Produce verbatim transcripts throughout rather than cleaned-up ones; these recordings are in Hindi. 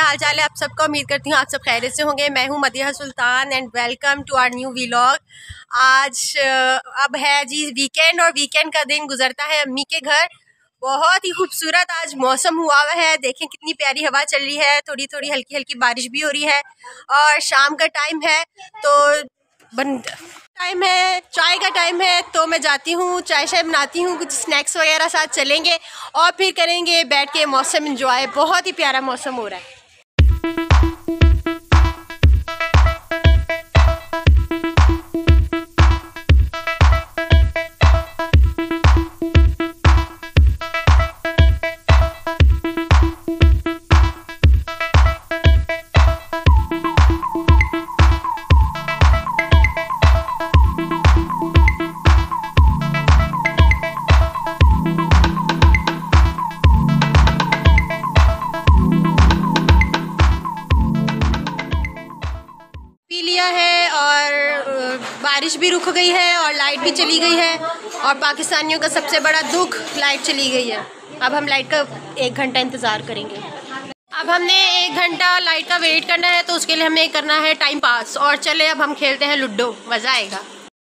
हाल चाल है आप सबका। उम्मीद करती हूँ आप सब खैरियत से होंगे। मैं हूँ Madiha Sultan and welcome to our new vlog. आज अब है जी वीकेंड और वीकेंड का दिन गुजरता है अम्मी के घर। बहुत ही खूबसूरत आज मौसम हुआ हुआ है। देखें कितनी प्यारी हवा चल रही है, थोड़ी थोड़ी हल्की हल्की बारिश भी हो रही है और शाम का टाइम है तो बंद टाइम है, चाय का टाइम है। तो मैं जाती हूँ, चाय शाय बनाती हूँ, कुछ स्नैक्स वगैरह साथ चलेंगे और फिर करेंगे बैठ के मौसम एंजॉय। बहुत ही प्यारा मौसम हो रहा है। है और बारिश भी रुक गई है और लाइट भी चली गई है और पाकिस्तानियों का सबसे बड़ा दुख लाइट चली गई है। अब हम लाइट का एक घंटा इंतज़ार करेंगे। अब हमने एक घंटा लाइट का वेट करना है तो उसके लिए हमें करना है टाइम पास। और चले अब हम खेलते हैं लूडो, मज़ा आएगा।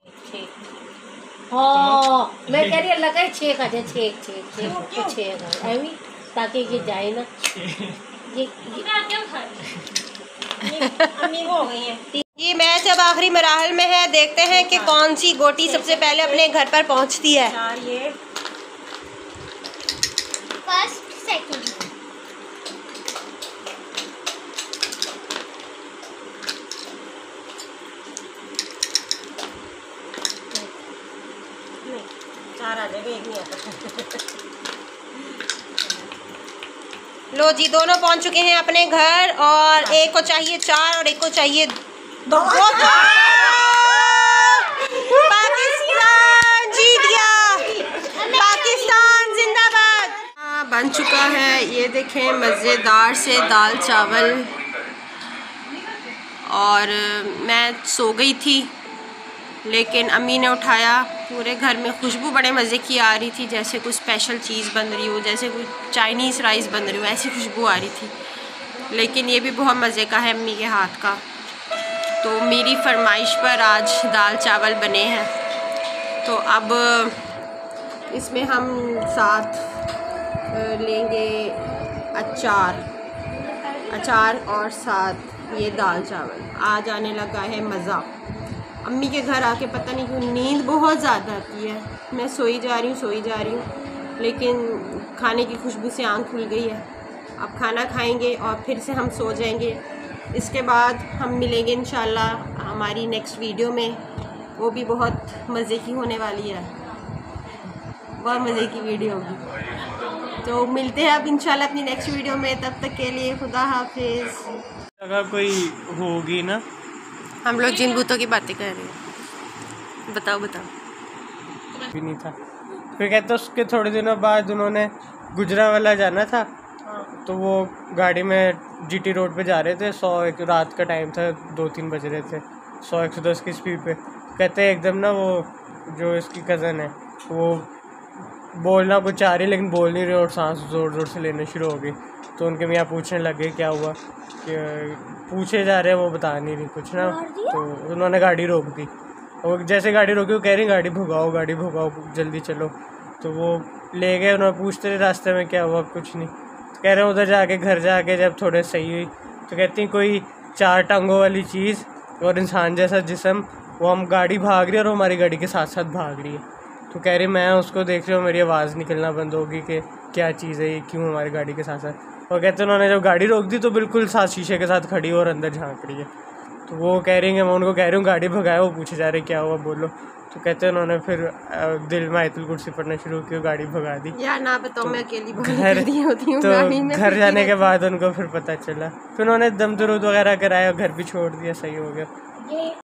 हाँ मैं कह रही लगा छेक आ जाए, छेक छेक छेक छेक ऐवी ताकि ये जाए ना। ये ये मैच अब आखिरी मराहल में है। देखते हैं कि कौन सी गोटी सबसे पहले अपने घर पर पहुंचती है। ये फर्स्ट सेकंड चार आ जाएगा, एक नहीं आता। लो जी दोनों पहुंच चुके हैं अपने घर और एक को चाहिए चार और एक को चाहिए दो। पाकिस्तान जीत गया, पाकिस्तान जिंदाबाद। हाँ बन चुका है, ये देखें मज़ेदार से दाल चावल। और मैं सो गई थी लेकिन अम्मी ने उठाया। पूरे घर में खुशबू बड़े मज़े की आ रही थी, जैसे कुछ स्पेशल चीज़ बन रही हो, जैसे कुछ चाइनीज़ राइस बन रही हो, ऐसी खुशबू आ रही थी। लेकिन ये भी बहुत मज़े का है अम्मी के हाथ का। तो मेरी फरमाइश पर आज दाल चावल बने हैं। तो अब इसमें हम साथ लेंगे अचार अचार और साथ ये दाल चावल। आज आने लगा है मज़ा। अम्मी के घर आके पता नहीं क्यों नींद बहुत ज़्यादा आती है। मैं सोई जा रही हूँ सोई जा रही हूँ लेकिन खाने की खुशबू से आँख खुल गई है। अब खाना खाएंगे और फिर से हम सो जाएंगे। इसके बाद हम मिलेंगे इंशाल्लाह हमारी नेक्स्ट वीडियो में। वो भी बहुत मज़े की होने वाली है, बहुत मज़े की वीडियो होगी। तो मिलते हैं अब इंशाल्लाह अपनी नेक्स्ट वीडियो में। तब तक के लिए खुदा हाफिज़। अगर कोई होगी ना, हम लोग जिन भूतों की बातें कर रहे हैं, बताओ बताओ। भी नहीं था। फिर कहते उसके थोड़े दिनों बाद उन्होंने गुजरांवाला जाना था तो वो गाड़ी में जीटी रोड पे जा रहे थे। सौ एक रात का टाइम था, दो तीन बज रहे थे। सौ एक सौ दस की स्पीड पे कहते एकदम ना वो जो इसकी कज़न है वो बोलना कुछ चाह रही लेकिन बोल नहीं रही और सांस ज़ोर ज़ोर से लेने शुरू हो गई। तो उनके मियाँ पूछने लगे क्या हुआ, कि पूछे जा रहे हैं वो बता नहीं रही कुछ ना। तो उन्होंने गाड़ी रोक दी और जैसे गाड़ी रोकी वो कह रही गाड़ी भगाओ गाड़ी भगाओ जल्दी चलो। तो वो ले गए, उन्होंने पूछते रहे रास्ते में क्या हुआ, कुछ नहीं। तो कह रहे हैं उधर जाके घर जाके जब थोड़े सही हुई तो कहती हैं कोई चार टांगों वाली चीज़ और इंसान जैसा जिस्म, वो हम गाड़ी भाग रही है और हमारी गाड़ी के साथ साथ भाग रही है। तो कह रही मैं उसको देख रही हूँ, मेरी आवाज़ निकलना बंद होगी कि क्या चीज़ है ये, क्यों हमारी गाड़ी के साथ साथ। और कहते हैं उन्होंने जब गाड़ी रोक दी तो बिल्कुल साथ शीशे के साथ खड़ी और अंदर झांक रही है। तो वो कह रही हैं मैं उनको कह रही हूँ गाड़ी भगाए, वो पूछे जा रहे क्या हुआ बोलो। तो कहते हैं उन्होंने फिर दिल में आयतुल कुर्सी पढ़ना शुरू की, गाड़ी भगा दी। यार ना बताओ मैं अकेली घर होती हूँ तो गाड़ी में। घर जाने के बाद उनको फिर पता चला, फिर उन्होंने दम दरूद वगैरह कराया और घर भी छोड़ दिया, सही हो गया।